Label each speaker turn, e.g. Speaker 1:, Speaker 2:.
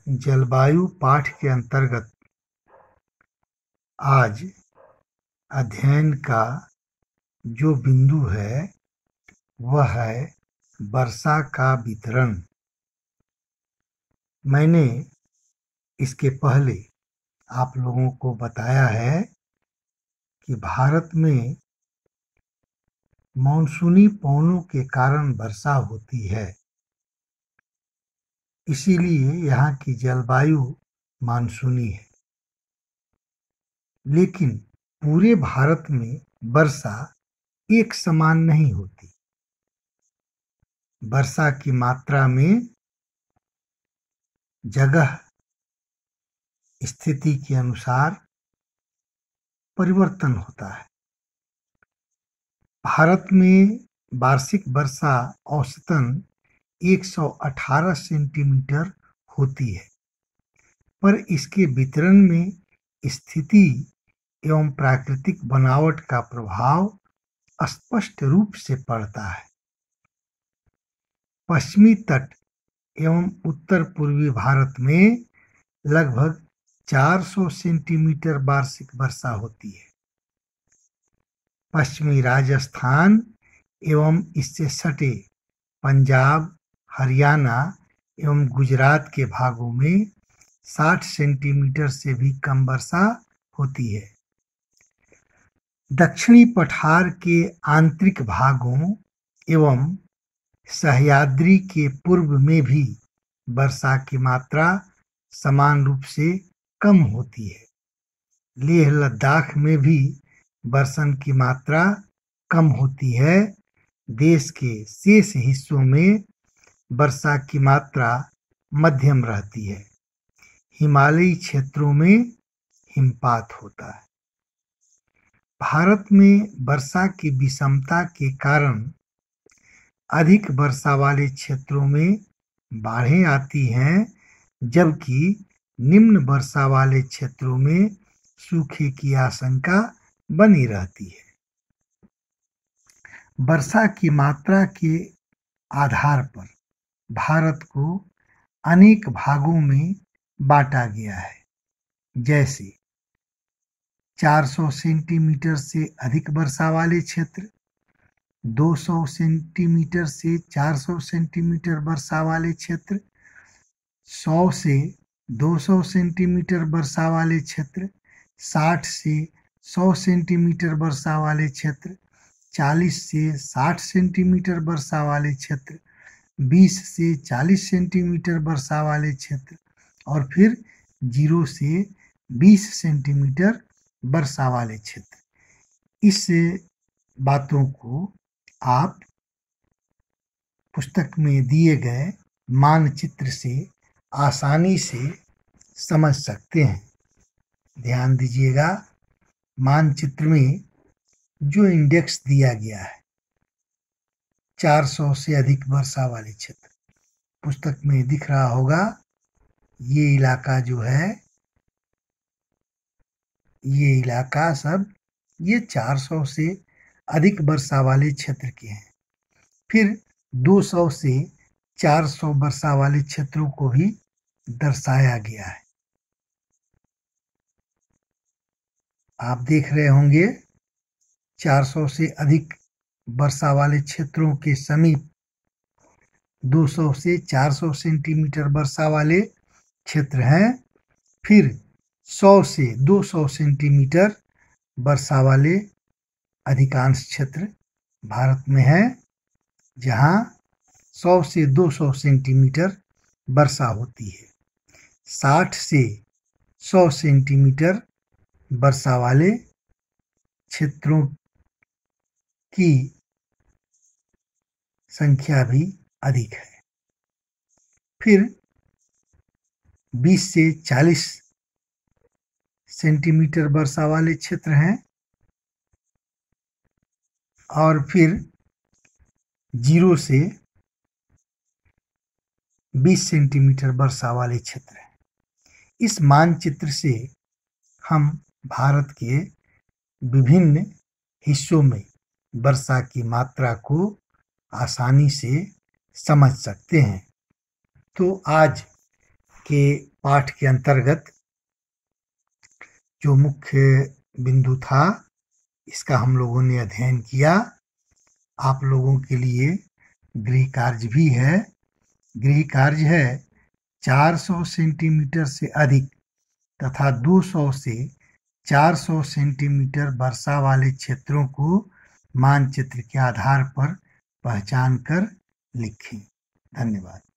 Speaker 1: जलवायु पाठ के अंतर्गत आज अध्ययन का जो बिंदु है वह है वर्षा का वितरण। मैंने इसके पहले आप लोगों को बताया है कि भारत में मानसूनी पवनों के कारण वर्षा होती है, इसीलिए यहाँ की जलवायु मानसूनी है। लेकिन पूरे भारत में वर्षा एक समान नहीं होती। वर्षा की मात्रा में जगह स्थिति के अनुसार परिवर्तन होता है। भारत में वार्षिक वर्षा औसतन 118 सेंटीमीटर होती है, पर इसके वितरण में स्थिति एवं प्राकृतिक बनावट का प्रभाव स्पष्ट रूप से पड़ता है। पश्चिमी तट एवं उत्तर पूर्वी भारत में लगभग 400 सेंटीमीटर वार्षिक वर्षा होती है। पश्चिमी राजस्थान एवं इससे सटे पंजाब, हरियाणा एवं गुजरात के भागों में 60 सेंटीमीटर से भी कम वर्षा होती है। दक्षिणी पठार के आंतरिक भागों एवं सह्याद्री के पूर्व में भी वर्षा की मात्रा समान रूप से कम होती है। लेह लद्दाख में भी वर्षण की मात्रा कम होती है। देश के शेष हिस्सों में वर्षा की मात्रा मध्यम रहती है। हिमालयी क्षेत्रों में हिमपात होता है। भारत में वर्षा की विषमता के कारण अधिक वर्षा वाले क्षेत्रों में बाढ़ें आती हैं, जबकि निम्न वर्षा वाले क्षेत्रों में सूखे की आशंका बनी रहती है। वर्षा की मात्रा के आधार पर भारत को अनेक भागों में बांटा गया है, जैसे 400 सेंटीमीटर से अधिक वर्षा वाले क्षेत्र, 200 सेंटीमीटर से 400 सेंटीमीटर वर्षा वाले क्षेत्र, 100 से 200 सेंटीमीटर वर्षा वाले क्षेत्र, 60 से 100 सेंटीमीटर वर्षा वाले क्षेत्र, 40 से 60 सेंटीमीटर वर्षा वाले क्षेत्र, 20 से 40 सेंटीमीटर वर्षा वाले क्षेत्र और फिर 0 से 20 सेंटीमीटर वर्षा वाले क्षेत्र। इस बातों को आप पुस्तक में दिए गए मानचित्र से आसानी से समझ सकते हैं। ध्यान दीजिएगा, मानचित्र में जो इंडेक्स दिया गया है 400 से अधिक वर्षा वाले क्षेत्र, पुस्तक में दिख रहा होगा। ये इलाका जो है, ये इलाका सब ये 400 से अधिक वर्षा वाले क्षेत्र के हैं। फिर 200 से 400 वर्षा वाले क्षेत्रों को भी दर्शाया गया है। आप देख रहे होंगे 400 से अधिक वर्षा वाले क्षेत्रों के समीप 200 से 400 सेंटीमीटर वर्षा वाले क्षेत्र हैं। फिर 100 से 200 सेंटीमीटर वर्षा वाले अधिकांश क्षेत्र भारत में है, जहां 100 से 200 सेंटीमीटर वर्षा होती है। 60 से 100 सेंटीमीटर वर्षा वाले क्षेत्रों की संख्या भी अधिक है। फिर 20 से 40 सेंटीमीटर वर्षा वाले क्षेत्र हैं और फिर 0 से 20 सेंटीमीटर वर्षा वाले क्षेत्र हैं। इस मानचित्र से हम भारत के विभिन्न हिस्सों में वर्षा की मात्रा को आसानी से समझ सकते हैं। तो आज के पाठ के अंतर्गत जो मुख्य बिंदु था इसका हम लोगों ने अध्ययन किया। आप लोगों के लिए गृह कार्य भी है। गृह कार्य है 400 सेंटीमीटर से अधिक तथा 200 से 400 सेंटीमीटर वर्षा वाले क्षेत्रों को मानचित्र के आधार पर पहचान कर लिखें। धन्यवाद।